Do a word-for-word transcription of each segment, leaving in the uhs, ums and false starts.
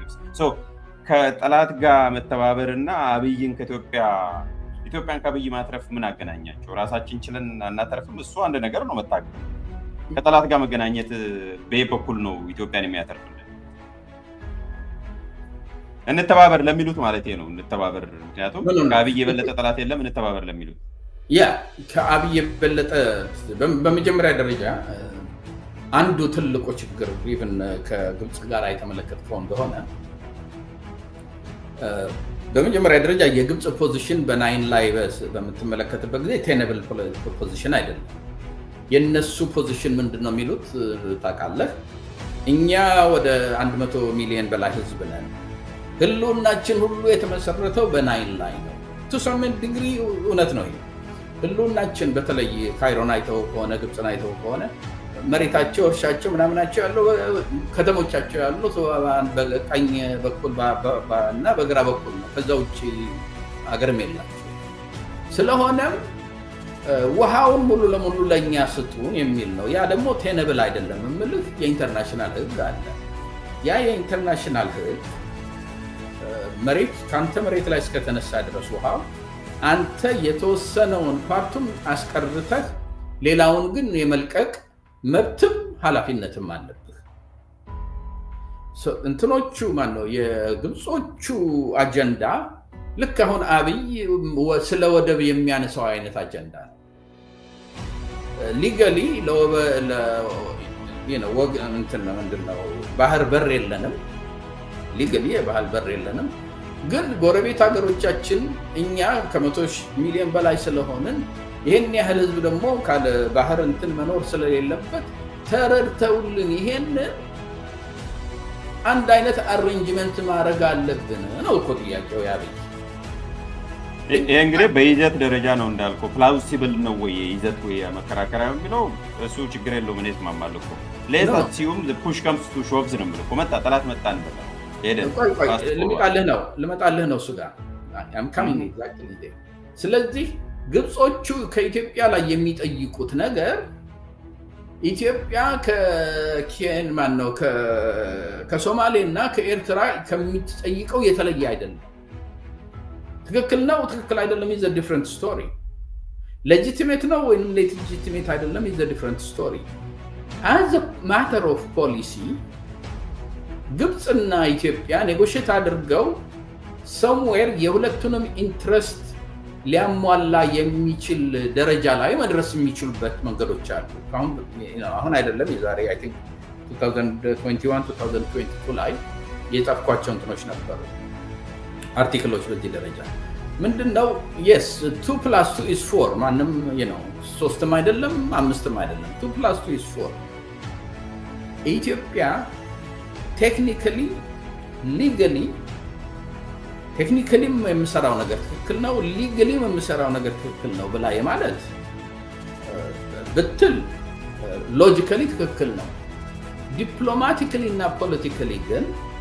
ግብጽ ሶ ከጠላት ጋር መተባበርና አብይን ከኢትዮጵያ ኢትዮጵያን ከአብይ ማትረፍ ምን አገናኛቸው ራሳችን ችለን እናተርፍም እሱ አንድ ነገር ነው መታገል ከጠላት ጋር መገናኘት በየበኩል ነው ኢትዮጵያን የሚያተርፍልን እንተባበር ለሚሉት ማለት ነው እንተባበር ምክንያቱም ከአብይ የበለጠ ጠላት የለም እንተባበር ለሚሉት ያ ከአብይ የበለጠ በመጀመሪያ ደረጃ አንዱ ትልቁ ችግር ኢቭን ከግብጽ ጋር አይተመለከተው እንደሆነ በመጀመሪያ ደረጃ የግብጽ ፖዚሽን በናይን ላይ በመተመለከተበት ጊዜ ቴነብል ፖዚሽን አይደለም የነሱ ፖዚሽን ምንድነው የሚሉት ታውቃለህ እኛ ወደ one hundred ሚሊዮን በላይ ህዝብ ነን ህልውናችን ሁሉ የተመሰረተው በናይን ላይ ነው to some degree እውነት ነው ህልውናችን በተለይ ካይሮን አይተው ከሆነ ግብጽን አይተው ከሆነ መሬታቸው እርሻቸው ምናምናቸው ያለው ከተሞቻቸው ያለው በቀኝ በኩል እና በግራ በኩል ነው ከዛው እቺ አገርም የላቸው ስለሆነም ውሃውን ሙሉ ለሙሉ ለኛ ስጡ የሚል ነው ያ ደግሞ ቴነብል አይደለም ምልክ የኢንተርናሽናል ህግ አለ ያ የኢንተርናሽናል ህግ መሬት ካንተ መሬት ላይ እስከተነሳ ድረስ ውሃው አንተ የተወሰነውን ፓርቱን አስቀርተህ ሌላውን ግን የመልቀቅ መብትም ኃላፊነትም አለበት እንትኖቹ ማን ነው የግብጾቹ አጀንዳ ልክ አሁን አብይ ስለ ወደብ የሚያነሳው አይነት አጀንዳ ነው ሊጋሊ ለወበ you know ወግ እንትን ነው ምንድነው ባህር በር የለንም ሊጋሊ ባህር በር የለንም ግን ጎረቤት ሀገሮቻችን እኛ ከመቶ ሚሊዮን በላይ ስለሆነን ይሄን ያህል ህዝብ ደግሞ ካለ ባህር እንትን መኖር ስለሌለበት ተረድተውልን ይሄን አንድ አይነት አሬንጅመንት ማድረግ አለብን ነው እኮ ጥያቄው ያብይ ይሄ እንግዲህ በይዘት ደረጃ ነው እንዳልከው ፕላውሲብል ነው ወይ ይዘት ወይ መከራከሪያ የሚለው እሱ ችግር የለውም እኔ ተማማለሁ እኮ let us assume the push comes to shoves ነው ማለት ኮመጣ ጠላት መጣ እንበላ ሄደ ለምጣልህ ነው ለምጣልህ ነው እሱ ጋር I'm coming exactly there ስለዚህ ግብጾቹ ከኢትዮጵያ ላይ የሚጠይቁት ነገር ኢትዮጵያ ከኬን ማን ነው ከሶማሌና ከኤርትራ ከሚጠይቀው የተለየ አይደለም ትክክል ነው ትክክል አይደለም is a different story legitimate ነው ወይ legitimate አይደለም is a different story as a matter of policy ግብጽና ኢትዮጵያ ኔጎሽት አድርገው somewhere የሁለቱንም ኢንትረስት ሊያሟላ የሚችል ደረጃ ላይ መድረስ የሚችሉበት መንገዶች አሉ አሁን አሁን አይደለም የዛሬ I think twenty twenty-one twenty twenty-two ላይ የጻፍኳቸው እንትኖች ነበሩ አርቲክሎች በዚህ ደረጃ ምንድነው yes two plus two is four ማንም you know ሶስትም አይደለም አምስትም አይደለም two plus two is four ኢትዮጵያ technically legally technically የምሰራው ነገር ትክክል ነው legally የምሰራው ነገር ትክክል ነው ብላ የማለት ብትል logically ትክክል ነው diplomatically እና politically ግን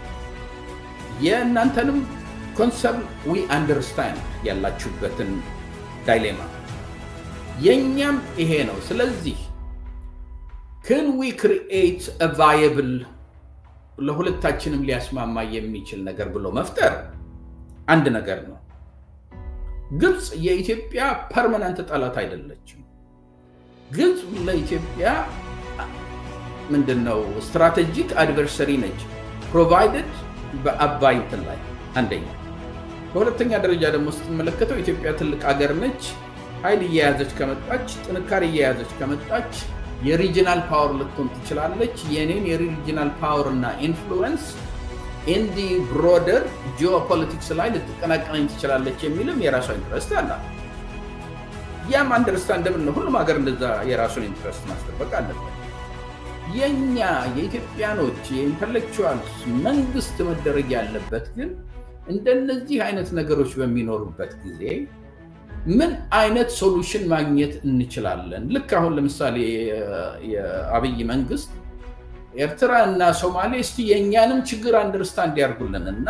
የእናንተንም concept we understand ያላችሁበትን dilemma የኛም ይሄ ነው ስለዚህ can we create a viable ለሁለታችንም ሊያስማማ የሚችል ነገር ብሎ መፍጠር አንድ ነገር ነው ግብጽ የኢትዮጵያ ፐርማነንት ጠላት አይደለችም ግብጽ ለኢትዮጵያ ምንድነው ስትራቴጂክ አድቨርሰሪ ነች provided በአባይ ላይ አንደኛ በሁለተኛ ደረጃ ደግሞ ስትመለከተው ኢትዮጵያ ትልቅ ሀገር ነች ኃይል እየያዘች ከመጣች ጥንካሬ እየያዘች ከመጣች የሪጂናል ፓወር ልትሆን ትችላለች የኔን የሪጂናል ፓወር እና ኢንፍሉዌንስ in the broader geopolitics ላይ ልትቀናቀናኝ ትችላለች የሚልም የራሷ ኢንትረስት አላት ያም አንደርስታንደብል ነው ሁሉም ሀገር እንደዛ የራሱን ኢንትረስት ማስጠበቅ አለበት የኛ የኢትዮጵያኖች የኢንተሌክቹዋልስ መንግስት መደረግ ያለበት ግን እንደነዚህ አይነት ነገሮች በሚኖሩበት ጊዜ ምን አይነት ሶሉሽን ማግኘት እንችላለን ልክ አሁን ለምሳሌ የአብይ መንግስት ኤርትራ እና ሶማሌ እስቲ የኛንም ችግር አንደርስታንድ ያርጉልንና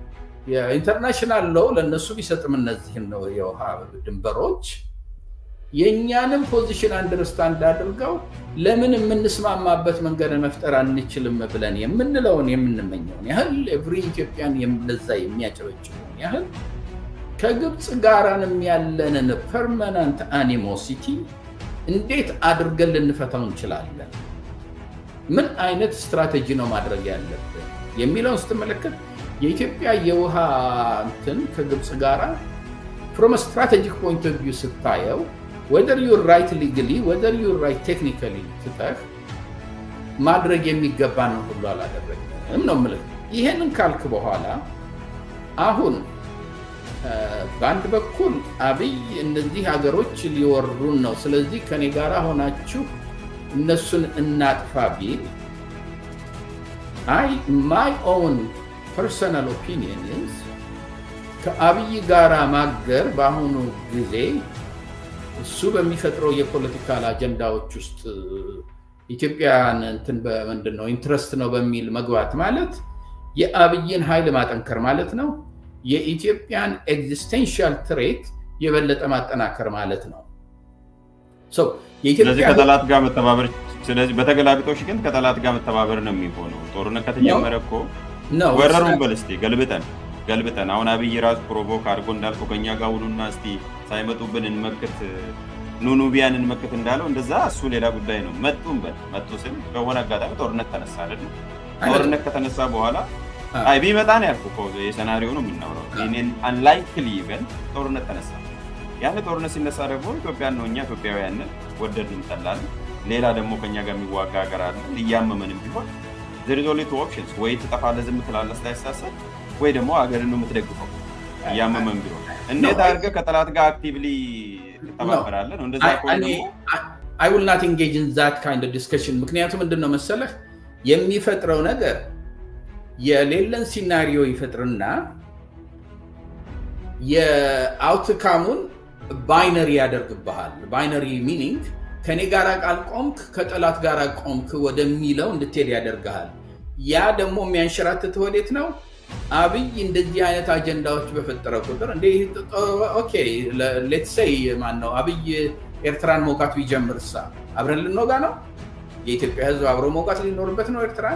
የኢንተርናሽናል ሎው ለነሱ ቢሰጥም እነዚህ ነው የውሃ ድንበሮች የኛንም ፖዚሽን አንደርስታንድ አድርገው ለምን የምንስማማበት መንገድ መፍጠር አንችልም ብለን የምንለውን የምንመኘውን ያህል ኤቭሪ ኢትዮጵያን የምለዛ የሚያጨበጭበው ያህል ከግብጽ ጋራንም ያለንን ፐርማነንት አኒሞሲቲ እንዴት አድርገን ልንፈታው እንችላለን? ምን አይነት ስትራቴጂ ነው ማድረግ ያለብን የሚለውን ስትመለከት የኢትዮጵያ የውሃ እንትን ከግብጽ ጋራ from a strategic point of view ስታየው whether you're right legally whether you're right technically ትተህ ማድረግ የሚገባን ነው ሁሉ አላደረግንም ነው ማለት ይሄንን ካልክ በኋላ አሁን በአንድ በኩል አብይ እነዚህ ሀገሮች ሊወሩን ነው ስለዚህ ከኔ ጋራ ሆናችሁ እነሱን እናጥፋ ቢል I my own personal opinion is ከአብይ ጋራ ማገር በአሁኑ ጊዜ እሱ በሚፈጥረው የፖለቲካል አጀንዳዎች ውስጥ ኢትዮጵያን እንትን በመንደነው ኢንትረስት ነው በሚል መግባት ማለት የአብይን ኃይል ማጠንከር ማለት ነው የኢትዮጵያን ኤግዚስተንሻል ትሬት የበለጠ ማጠናከር ማለት ነው ሶ የኢትዮጵያ ከጠላት ጋር መተባበር ስለዚህ በተገላቢጦሽ ግን ከጠላት ጋር መተባበር ነው የሚሆነው ጦርነት ከተጀመረ እኮ ነው ወረሩን በልስቲ ገልብጠን ገልብጠን አሁን አብይ ራስ ፕሮቮክ አድርጎ እንዳልከው ከኛ ጋር ሁሉና እስቲ ሳይመጡብን እንመክት ኑኑቢያን እንመክት እንዳለው እንደዛ እሱ ሌላ ጉዳይ ነው መጡን በል መጡ ስል በሆነ አጋጣሚ ጦርነት ተነሳ አይደል ጦርነት ከተነሳ በኋላ አይ ቢመጣ ነው ያልኩት የሰናሪዮ ነው የምናወራው እኔን አንላይክሊ ኢቨን ጦርነት ተነሳ ያን ጦርነት ሲነሳ ደግሞ ኢትዮጵያን ነው እኛ ኢትዮጵያውያን ወደድን ተላል ሌላ ደግሞ ከኛ ጋር የሚዋጋ ሀገር አለ ሊያመመንም ቢሆን there is only two options ወይ ትጠፋለህ ዝም ትላለህ ሳይሳሰብ ወይ ደግሞ ሀገርን ነው የምትደግፈው ያመመን ቢሆን እንዴት አድርገህ ከጠላት ጋር አክቲቭሊ ተባበራለህ ነው እንደዛ ቆይ ደግሞ I will not engage in that kind of discussion ምክንያቱም ምንድነው መሰለህ የሚፈጥረው ነገር የሌለን ሲናሪዮ ይፈጥርና የአውትካሙን ባይነሪ ያደርግብሃል ባይነሪ ሚኒንግ ከኔ ጋር አልቆምክ ከጠላት ጋር ቆምክ ወደሚለው እንድትሄድ ያደርጋል ያ ደግሞ የሚያንሸራትት ወዴት ነው አብይ እንደዚህ አይነት አጀንዳዎች በፈጠረ ቁጥር እንደ ኦኬ ሌትስ ሴይ ማን ነው አብይ ኤርትራን ሞቃት ቢጀምርሳ አብረን ልንወጋ ነው የኢትዮጵያ ህዝብ አብሮ ሞቃት ሊኖርበት ነው ኤርትራን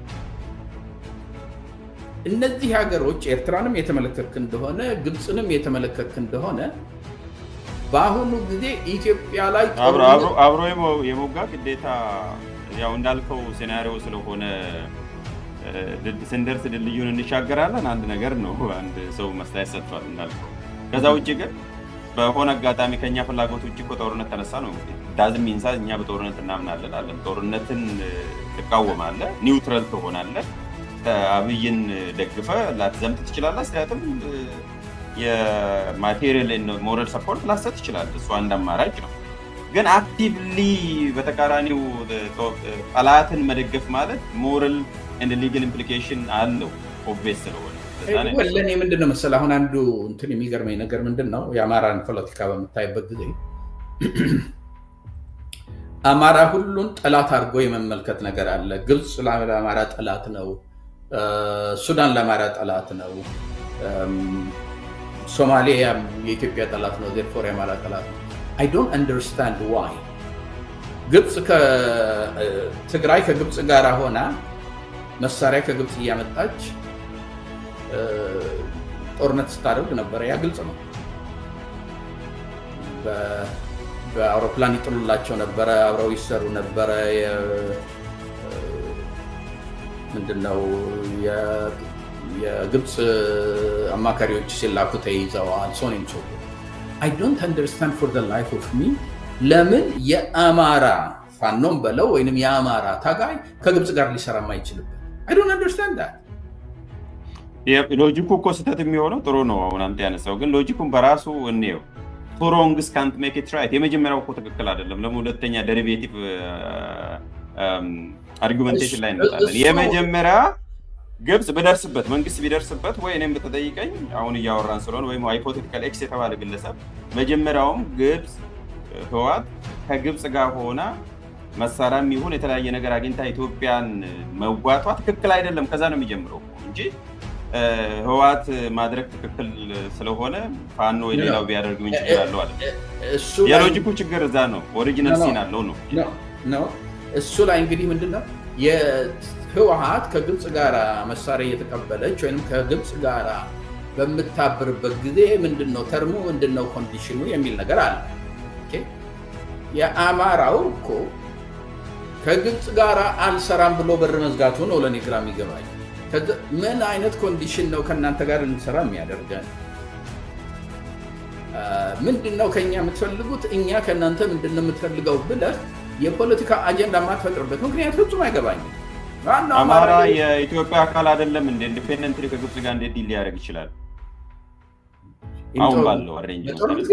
እነዚህ ሀገሮች ኤርትራንም የተመለከትክ እንደሆነ ግብጽንም የተመለከትክ እንደሆነ ባሁኑ ጊዜ ኢትዮጵያ ላይ አብሮ አብሮ አብሮ የሞጋ ግዴታ ያው እንዳልከው ሴናሪዮ ስለሆነ ስንደርስ ድልድዩን እንሻገራለን አንድ ነገር ነው አንድ ሰው መስታየት ሰጥቷል እንዳልከው ከዛ ውጪ ግን በሆነ አጋጣሚ ከኛ ፍላጎት ውጪ ጦርነት ተነሳ ነው ዳዝም ሚንሳ እኛ በጦርነት እናምናለን አለ ጦርነትን ተቃወማለህ ኒውትራል ትሆናለህ አብይን ደግፈ ላትዘምት ትችላለህ አስተያየትም የማቴሪያል እና ሞራል ሰፖርት ላሰጥ ይችላል እሱ አንድ አማራጭ ነው ግን አክቲቭሊ በተቃራኒው ጠላትን መደገፍ ማለት ሞራል and legal implication አለው ኦብቪየስ ነው ወለኔ ምንድነው መሰለ አሁን አንዱ እንትን የሚገርመኝ ነገር ምንድነው የአማራን ፖለቲካ በመታይበት ጊዜ አማራ ሁሉን ጠላት አድርጎ የመመልከት ነገር አለ ግብጽ ለአማራ ጠላት ነው ሱዳን ለአማራ ጠላት ነው ሶማሊያ የኢትዮጵያ ጠላት ነው therefore የአማራ ጠላት ነው I don't understand why ግብጽ ከትግራይ ከግብጽ ጋር ሆና መሳሪያ ከግብጽ ያመጣች ጦርነት ስታደርግ ነበር ያ ግልጽ ነው በአውሮፕላን ይጥሉላቸው ነበር አብረው ይሰሩ ነበር ምንድነው የግብጽ አማካሪዎች ሲላኩ ተይዘዋል ሶኒን ቾ I don't understand for the life of me ለምን የአማራ ፋኖም በለው ወይንም የአማራ ታጋይ ከግብጽ ጋር ሊሰራ ማይችልበት I don't understand that የሎጂኩ እኮ ስህተት የሚሆነው ጥሩ ነው አሁን አንተ ያነሳው ግን ሎጂኩን በራሱ እንየው two wrongs can't make it right የመጀመሪያው እኮ ትክክል አይደለም ለሁለተኛ ዴሪቬቲቭ አርጉመንቴሽን ላይ እንመጣለን የመጀመሪያ ግብጽ በደርስበት መንግስት ቢደርስበት ወይ እኔም በተጠይቀኝ አሁን ያወራን ስለሆነ ወይ ሃይፖቴቲካል ኤክስ የተባለ ግለሰብ መጀመሪያውም ግብጽ ህዋት ከግብጽ ጋር ሆና መሳራም ይሁን የተለያየ ነገር አግኝታ ኢትዮጵያን መዋቷ ትክክል አይደለም ከዛ ነው የሚጀምረው እንጂ ህዋት ማድረግ ትክክል ስለሆነ ፋኖ የሌላው ቢያደርግ ምን ችግር አለው አለ እሱ የሎጂኩ ችግር እዛ ነው ኦሪጂናል ሲን አለው ነው ነው እሱ ላይ እንግዲህ ምንድነው የህዋት ከግብጽ ጋር መሳሪያ እየተቀበለች ወይንም ከግብጽ ጋር በመታበርበት ጊዜ ምንድነው ተርሙ ምንድነው ኮንዲሽኑ የሚል ነገር አለ ኦኬ የአማራው እኮ ከግብጽ ጋር አልሰራም ብሎ በር መዝጋቱ ነው ለኔ ግራ የሚገባኝ ምን አይነት ኮንዲሽን ነው ከናንተ ጋር እንሰራ የሚያደርገን ምንድነው ከኛ የምትፈልጉት እኛ ከናንተ ምንድነው የምትፈልገው ብለህ የፖለቲካ አጀንዳ ማትፈጥርበት ምክንያት ፍጹም አይገባኝም አማራ የኢትዮጵያ አካል አይደለም እንደ ኢንዲፔንደንትሊ ከግብጽ ጋር እንዴት ዲል ያደርግ ይችላል አሁን ባለው አሬንጅመንት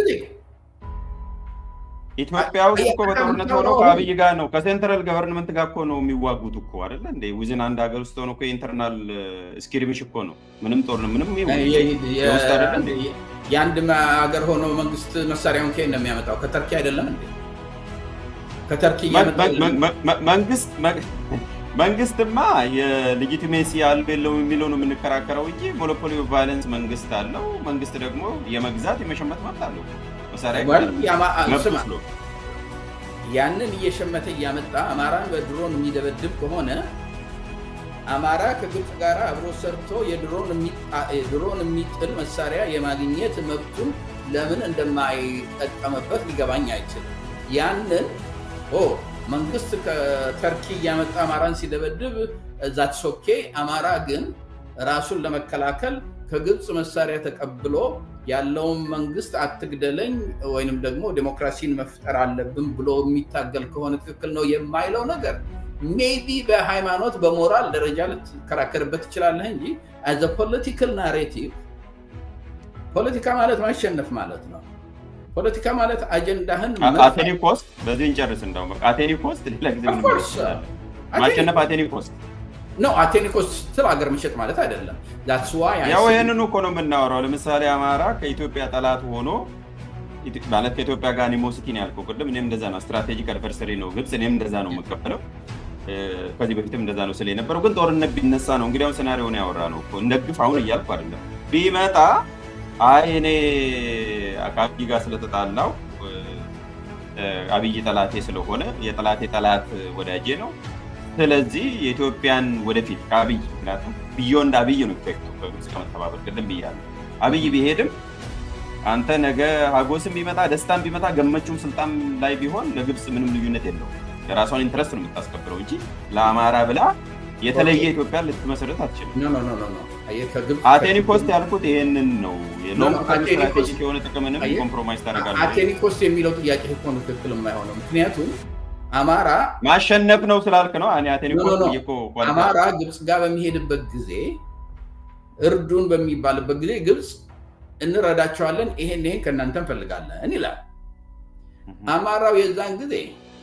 ኢትዮጵያ ውስጥ እኮ በጦርነት ሆኖ ከአብይ ጋር ነው ከሴንትራል ገቨርንመንት ጋር እኮ ነው የሚዋጉት እኮ አይደል እንዴ ዊዝን አንድ ሀገር ውስጥ ሆኖ እኮ ኢንተርናል ስኪሪምሽ እኮ ነው ምንም ጦርነት ምንም ይውስጥ አይደል እንዴ ያንድ ሀገር ሆኖ መንግስት መሳሪያውን ከየት ነው የሚያመጣው ከተርኪ አይደለም እንዴ ከተርኪ መንግስት መንግስትማ የሌጂቲሜሲ ያለው የሚለው ነው የምንከራከረው እንጂ ሞኖፖሊ ኦፍ ቫዮለንስ መንግስት አለው መንግስት ደግሞ የመግዛት የመሸመት መብት አለው ያንን እየሸመተ ያመጣ አማራን በድሮን የሚደበድብ ከሆነ አማራ ከግብጽ ጋር አብሮ ሰርቶ የድሮን የድሮን የሚጥል መሳሪያ የማግኘት መብቱን ለምን እንደማይጠቀምበት ሊገባኝ አይችልም ያንን ኦ መንግስት ከተርኪ ያመጣ አማራን ሲደበድብ ዛትስ ኦኬ አማራ ግን ራሱን ለመከላከል ከግብጽ መሳሪያ ተቀብሎ ያለው መንግስት አትግደለኝ ወይንም ደግሞ ዲሞክራሲን መፍጠር አለብን ብሎ የሚታገል ከሆነ ትክክል ነው የማይለው ነገር ሜቢ በሃይማኖት በሞራል ደረጃ ልትከራከርበት ይችላል እንጂ as a political narrative ፖለቲካ ማለት ማሸነፍ ማለት ነው ፖለቲካ ማለት አጀንዳህን አቴኒ ኮስት በዚህ እንጨርስ እንደው በቃ አቴኒ ኮስት ሌላ ጊዜ ምን ይችላል ማሸነፍ አቴኒ ኮስት no አቴኒ ኮስት ስለ ሀገር መሸጥ ማለት አይደለም that's why I ያው ይሄንን እኮ ነው የምናወራው ለምሳሌ አማራ ከኢትዮጵያ ጠላት ሆኖ ማለት ከኢትዮጵያ ጋር ኒሞሲቲ ነው ያልከው ቅድም እኔም እንደዛ ነው ስትራቴጂክ አድቨርሰሪ ነው ግብጽ እኔም እንደዛ ነው የምቀበለው ከዚህ በፊትም እንደዛ ነው ስለ የነበረው ግን ጦርነት ቢነሳ ነው እንግዲህ አሁን ሴናሪዮ ነው ያወራ ነው እኮ እንደግፍ አሁን እያልኩ አይደለም ቢመጣ አይ እኔ አካባቢ ጋር ስለተጣላው አብይ ጠላቴ ስለሆነ የጠላቴ ጠላት ወዳጄ ነው ስለዚህ የኢትዮጵያን ወደፊት ከአብይ ምክንያቱም ቢዮንድ አብይ ነው ኢፌክቱ በግብጽ ከመተባበር ቅድም ብያለሁ አብይ ቢሄድም አንተ ነገ ሀጎስም ቢመጣ ደስታም ቢመጣ ገመቹም ስልጣን ላይ ቢሆን ለግብጽ ምንም ልዩነት የለውም የራሷን ኢንትረስት ነው የምታስከብረው እንጂ ለአማራ ብላ የተለየ ኢትዮጵያ ልትመሰረት አትችልም ኖ ኖ ኖ ኖ አቴኒ ኮስት ያልኩት ይሄንን ነው የሎንግ ተርም ስትራቴጂክ የሆነ ጥቅምንም ኮምፕሮማይዝ ታደርጋለህ አቴኒ ኮስት የሚለው ጥያቄ እኮ ነው ትክክል የማይሆነው ምክንያቱም አማራ ማሸነፍ ነው ስላልክ ነው አኔ አቴኒ ኮስት ይቆ አማራ ግብጽ ጋር በሚሄድበት ጊዜ እርዱን በሚባልበት ጊዜ ግብጽ እንረዳቸዋለን ይሄን ይሄን ከናንተ እንፈልጋለን ይላል አማራው የዛን ጊዜ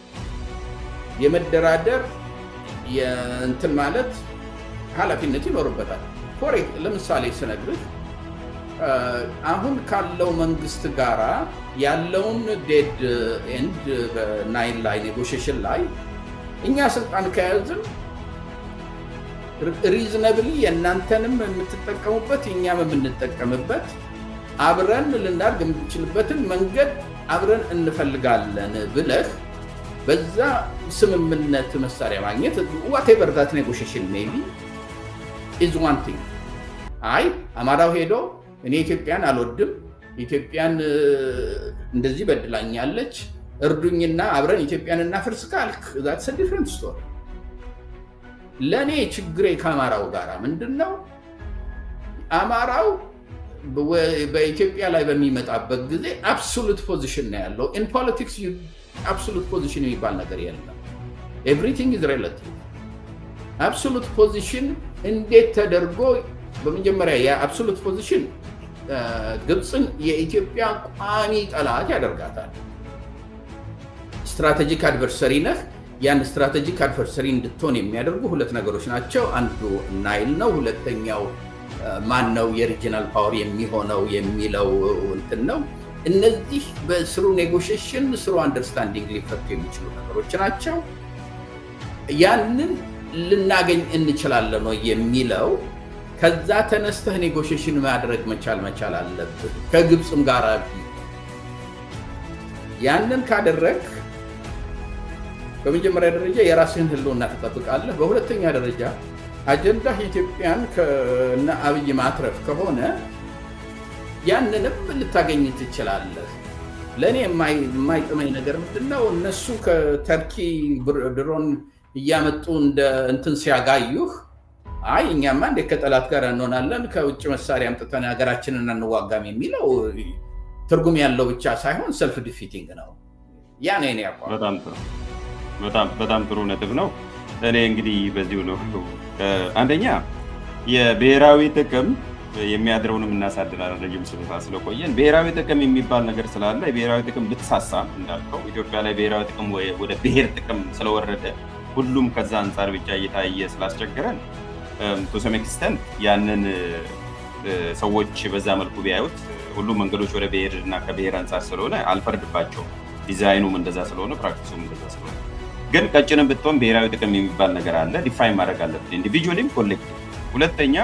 የመደራደር የእንትን ማለት ኃላፊነት ይኖርበታል ፎር ለምሳሌ ስነግርህ አሁን ካለው መንግስት ጋራ ያለውን ዴድ ኤንድ በናይል ላይ ኔጎሽዬሽን ላይ እኛ ስልጣን ከያዝን ሪዝነብሊ የናንተንም የምትጠቀሙበት እኛም የምንጠቀምበት አብረን ልናርግ የምንችልበትን መንገድ አብረን እንፈልጋለን ብለህ በዛ ስምምነት መሳሪያ ማግኘት whatever that negotiation may be is one thing አይ አማራው ሄዶ እኔ ኢትዮጵያን አልወድም ኢትዮጵያን እንደዚህ በድላኛለች እርዱኝና አብረን ኢትዮጵያን እናፍርስ ካልክ that's a different story ለኔ ችግሬ ከአማራው ጋራ ምንድነው አማራው በኢትዮጵያ ላይ በሚመጣበት ጊዜ absolute position ነው ያለው in politics you absolute position የሚባል ነገር የለም everything is relative absolute position እንዴት ተደርጎ በመጀመሪያ ያ absolute position ግብጽን የኢትዮጵያ ቋሚ ጠላት ያደርጋታል ስትራቴጂክ አድቨርሰሪ ነህ ያን ስትራቴጂክ አድቨርሰሪ እንድትሆን የሚያደርጉ ሁለት ነገሮች ናቸው አንዱ ናይል ነው ሁለተኛው ማን ነው የሪጂናል ፓወር የሚሆነው የሚለው እንትን ነው እነዚህ በስሩ ኔጎሽዬሽን ስሩ አንደርስታንዲንግ ሊፈቱ የሚችሉ ነገሮች ናቸው ያንን ልናገኝ እንችላለን ነው የሚለው ከዛ ተነስተህ ኔጎሽዬሽን ማድረግ መቻል መቻል አለብህ ከግብጽም ጋር ያንን ካደረክ በመጀመሪያ ደረጃ የራስህን ህልውና ተጠብቃለህ በሁለተኛ ደረጃ አጀንዳ ኢትዮጵያን ከና አብይ ማትረፍ ከሆነ ያንንም ልታገኝ ትችላለህ ለኔ የማይ የማይጥመኝ ነገር ምንድነው እነሱ ከተርኪ ድሮን እያመጡ እንደ እንትን ሲያጋዩህ አይ እኛማ እንደ ከጠላት ጋር እንሆናለን ከውጭ መሳሪያ አምጥተን ሀገራችንን እንዋጋም የሚለው ትርጉም ያለው ብቻ ሳይሆን ሰልፍ ዲፊቲንግ ነው ያ ነው የኔ አቋም በጣም ጥሩ በጣም በጣም ጥሩ ነጥብ ነው እኔ እንግዲህ በዚሁ ነው አንደኛ የብሔራዊ ጥቅም የሚያድረውንም እናሳድራለን ረጅም ስልጣን ስለቆየን ብሔራዊ ጥቅም የሚባል ነገር ስላለ የብሔራዊ ጥቅም ብትሳሳ እንዳልከው ኢትዮጵያ ላይ ብሔራዊ ጥቅም ወደ ብሔር ጥቅም ስለወረደ ሁሉም ከዛ አንፃር ብቻ እየታየ ስላስቸገረን to some extent ያንን ሰዎች በዛ መልኩ ቢያዩት ሁሉም መንገዶች ወደ ብሔር እና ከብሔር አንፃር ስለሆነ አልፈርድባቸው ዲዛይኑም እንደዛ ስለሆነ ፕራክቲሱም እንደዛ ስለሆነ ግን ቀጭንም ብትሆን ብሔራዊ ጥቅም የሚባል ነገር አለ ዲፋይን ማድረግ አለበት ኢንዲቪጁዋሊም ኮሌክቲቭ ሁለተኛ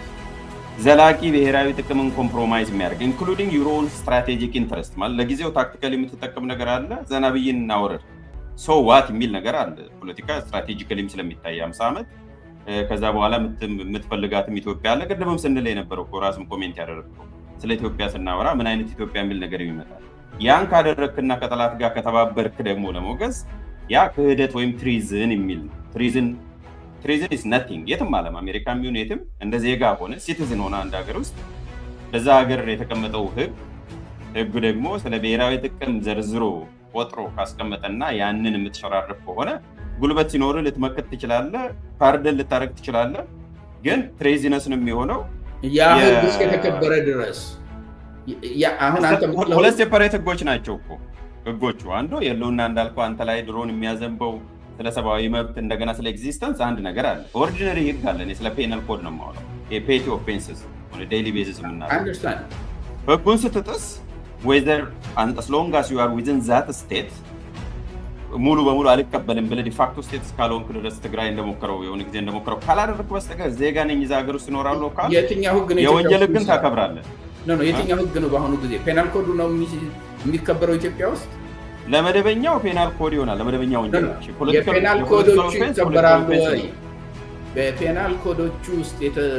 ዘላቂ ብሔራዊ ጥቅምን ኮምፕሮማይዝ የሚያደርግ ኢንክሉዲንግ ዩር ኦን ስትራቴጂክ ኢንተረስት ማለት ለጊዜው ታክቲካሊ የምትጠቀም ነገር አለ ዘናብይን እናወረድ ሶ ዋት የሚል ነገር አለ ፖለቲካ ስትራቴጂካሊም ስለሚታይ ሃምሳ ዓመት ከዛ በኋላ የምትፈልጋትም ኢትዮጵያ አለ ቀደምም ስንል የነበረው ኮራስም ኮሜንት ያደረገው ስለ ኢትዮጵያ ስናወራ ምን አይነት ኢትዮጵያ የሚል ነገር ይመጣል ያን ካደረክና ከጠላት ጋር ከተባበርክ ደግሞ ለሞገስ ያ ክህደት ወይም ትሪዝን የሚል ትሪዝን ትሪዝን is nothing የትም ዓለም አሜሪካም ይሁን የትም እንደ ዜጋ ሆነ ሲቲዝን ሆነ አንድ ሀገር ውስጥ ለዛ ሀገር የተቀመጠው ህግ ህግ ደግሞ ስለ ብሔራዊ ጥቅም ዘርዝሮ ቆጥሮ ካስቀመጠና ያንን የምትሸራረፍ ከሆነ ጉልበት ሲኖር ልትመክት ትችላለህ ፓርደን ልታረግ ትችላለህ ግን ትሬዚነስ ነው የሚሆነው ያ ህግ እስከተከበረ ድረስ ያ አሁን አንተ ሁለት ሴፓሬት ህጎች ናቸው እኮ ህጎቹ አንዱ የለውና እንዳልከው አንተ ላይ ድሮን የሚያዘንበው ስለ ሰብአዊ መብት እንደገና ስለ ኤግዚስተንስ አንድ ነገር አለ ኦርዲነሪ ህግ አለ እኔ ስለ ፔናል ኮድ ነው የማወራው የፔቲ ኦፌንስስ on a daily basis ምናምን አንደርስታንድ ህጉን ስትጥስ whether and as long as you are within that state ሙሉ በሙሉ አልቀበልም ብለ ዲፋክቶ ስቴት ስካሎን ክልረስ ትግራይ እንደሞከረው የሆነ ጊዜ እንደሞከረው ካላደረክ በስተቀር ዜጋ ነኝ እዛ ሀገር ውስጥ እኖራለሁ ካል የትኛው ህግ ነው የወንጀል ህግን ታከብራለህ ኖ ኖ የትኛው ህግ ነው በአሁኑ ጊዜ ፔናል ኮዱ ነው የሚከበረው ኢትዮጵያ ውስጥ ለመደበኛው ፔናል ኮድ ይሆናል ለመደበኛው ወንጀሎች የፔናል ኮዶች ይከበራሉ ወይ በፔናል ኮዶች ውስጥ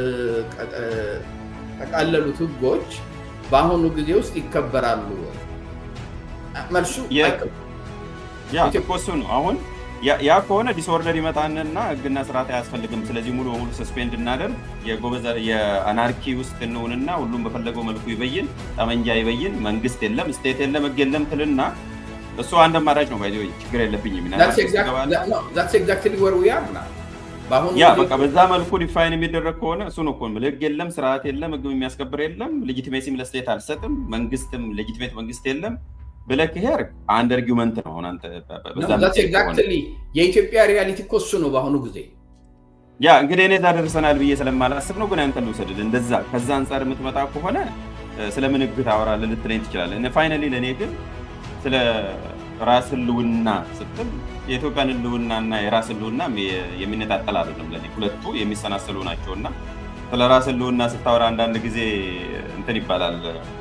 የተጠቃለሉት ህጎች በአሁኑ ጊዜ ውስጥ ይከበራሉ ወይ መልሱ ያ ተቆሱ ነው አሁን ያ ከሆነ ዲስኦርደር ይመጣልና ህግና ስርዓት ያስፈልግም ስለዚህ ሙሉ ሙሉ ሰስፔንድ እናደርግ የጎበዛ የአናርኪ ውስጥ ነውንና ሁሉም በፈለገው መልኩ ይበይን ጠመንጃ ይበይን መንግስት የለም ስቴት የለም ህግ የለም ትልና እሱ አንድ አማራጭ ነው ባይዘው ችግር የለብኝም እና that's exactly where we are now ባሁን ያ በቃ በዛ መልኩ ዲፋይን የሚደረግ ከሆነ እሱ ነው እኮ ህግ የለም ስርዓት የለም ህግ የሚያስከብር የለም ሌጂቲሜሲም ለስቴት አልሰጥም መንግስትም ሌጂቲሜት መንግስት የለም ብለክ ሄር አንድ አርጊውመንት ነው አንተ በዛ that's exactly የኢትዮጵያ ሪያሊቲ እኮ እሱ ነው ባሁኑ ጊዜ ያ እንግዲህ እኔ ዳደርሰናል ብዬ ስለማላስብ ነው ግን አንተ ልውሰድ እንደዛ ከዛ አንፃር የምትመጣ ከሆነ ስለምን ህግ ታወራለህ ልትለኝ ትችላለህ እና ፋይናሊ ለኔ ግን ስለ ራስ ህልውና ስትል የኢትዮጵያን ህልውናና የራስ ህልውና የሚነጣጠል አይደለም ለኔ ሁለቱ የሚሰናሰሉ ናቸውና ስለ ራስ ህልውና ስታወራ አንዳንድ ጊዜ እንትን ይባላል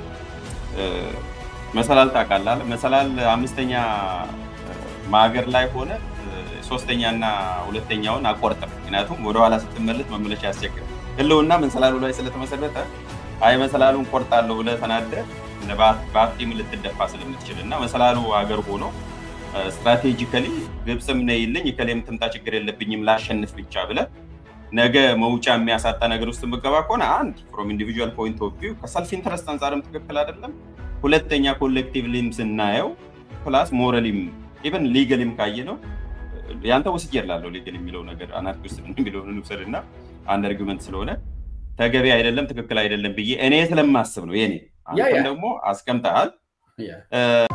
መሰላል ታቃላል መሰላል አምስተኛ ማገር ላይ ሆነ ሶስተኛና ሁለተኛውን አቆርጠም ምክንያቱም ወደ ኋላ ስትመለስ መመለሻ ያስቸግራል ህልውና መሰላሉ ላይ ስለተመሰረተ አይ መሰላሉን ቆርጣለሁ ብለ ተናደ ባፍቲም ልትደፋ ስለምትችልና መሰላሉ ሀገር ሆኖ ስትራቴጂካሊ ግብጽም ነይልኝ ከለም ተምጣ ችግር የለብኝም ላሸንፍ ብቻ ብለ ነገ መውጫ የሚያሳጣ ነገር ውስጥ መገባ ከሆነ አንድ from individual point of view ከሰልፍ ኢንተረስት አንፃርም ትክክል አይደለም ሁለተኛ ኮሌክቲቭሊም ስናየው ፕላስ ሞራሊም ኢቭን ሊጋሊም ካየ ነው ያንተ ወስጅ ይላል ሊጋሊ የሚለው ነገር አናርኪስት የሚለው ነው ሰልና አንድ አርጊውመንት ስለሆነ ተገቢ አይደለም ትክክል አይደለም ብዬ እኔ ስለማስብ ነው የኔ አንተ ደግሞ አስቀምጣል